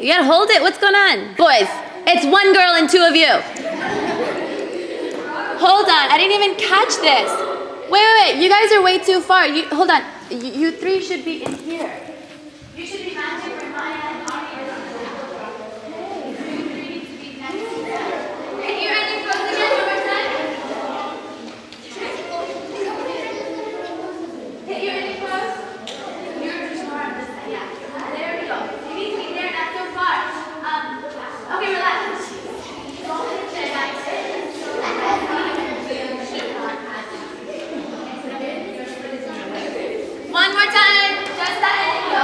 You gotta hold it. What's going on? Boys, it's one girl and two of you. Hold on. I didn't even catch this. Wait. You guys are way too far. Hold on. You three should be in here. You should be matching for Maya and Ari. You three need to be next to them. Can you ready for the again one more time? Can you ready close? You're just more on this side. Yeah. There we go. You need to be there, not so far. Okay, relax. One more time. Just that and go.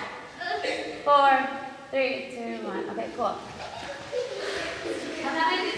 Okay, cool.